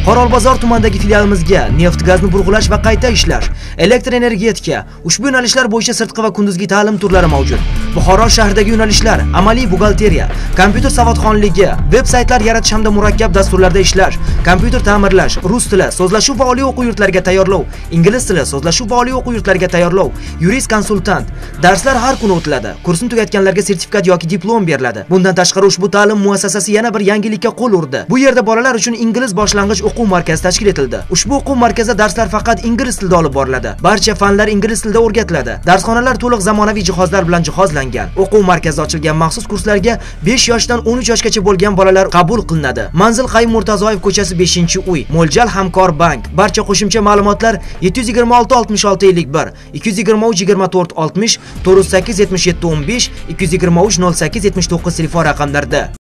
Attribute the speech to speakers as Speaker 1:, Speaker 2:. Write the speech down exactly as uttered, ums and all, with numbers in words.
Speaker 1: Qorolbozor tumanidagi filialimizga neft gazni burg'ulash va qayta ishlash, elektr energetika, ushbu yo'nalishlar bo'yicha sirtqi va kunduzgi ta'lim turlari mavjud. Buxoro shahridagi yo'nalishlar: amaliy buxgalteriya, kompyuter savodxonligi, veb-saytlar yaratish hamda murakkab dasturlarda ishlash, kompyuter ta'mirlash, rus tili, so'zlashuv va oliy o'quv yurtlariga tayyorlov, ingliz tili, so'zlashuv va oliy o'quv yurtlariga tayyorlov, yurist konsultant. Darslar har kuni o'tiladi. Kursni tugatganlarga sertifikat yoki diplom beriladi. Bundan tashqari ushbu ta'lim muassasasi yana bir yangilikka qo'l urdi. Bu yerda bolalar uchun ingliz boshlang'ich o'quv markazi tashkil etildi. Ushbu o'quv markazida darslar faqat ingliz tilida olib boriladi. Barcha fanlar ingliz tilida o'rgatiladi. Darsxonalar to'liq zamonaviy jihozlar bilan jihozlangan. O'quv markazida ochilgan maxsus kurslarga besh yoshdan o'n uch yoshgacha bo'lgan bolalar qabul qilinadi. Manzil Qayum Murtazoyev ko'chasi beshinchi uy. Mo'ljal Hamkor bank. Barcha qo'shimcha ma'lumotlar yetti yuz yigirma olti oltmish olti ellik bir, ikki yuz yigirma uch yigirma to'rt oltmish, to'rt yuz sakkiz yetmish yetti o'n besh, ikki yuz yigirma uch nol sakkiz yetmish to'qqiz telefon raqamlarida.